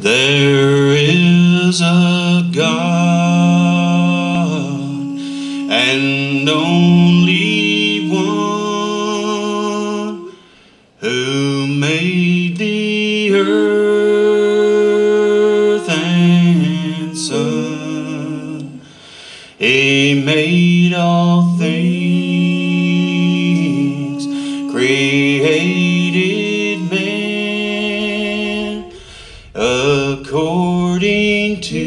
There is a God, and only one, who made the earth and sun. He made all things, created man according to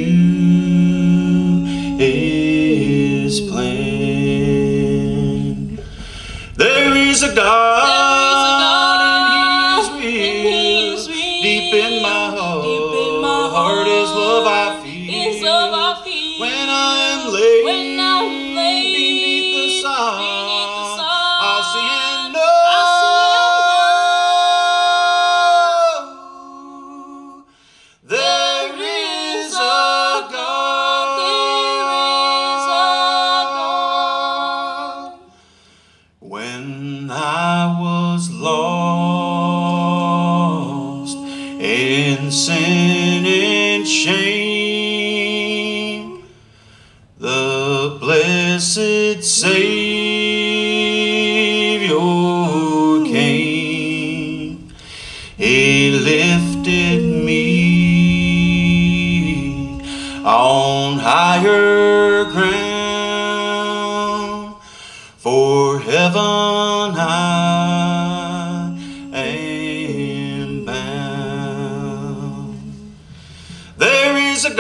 his plan. There is a God, and he is real. Deep in my heart, his love I feel. When I am laid beneath the sun, I'll see and know. There is a God. When I was lost in sin and shame, the blessed Savior came. He lifted me on higher ground. For heaven I am bound. There is a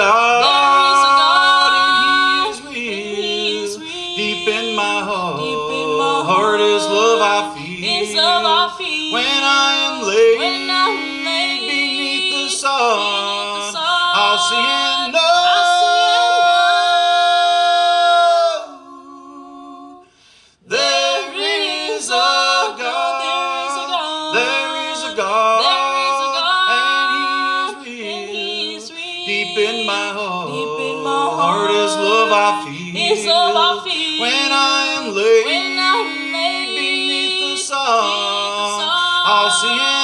God, and he is real. Deep in my heart, his love I feel. When I am laid beneath the sun, I'll see and know. There is a God, and he is real. Deep in my heart, his love I feel. When I am laid beneath the sun, I'll see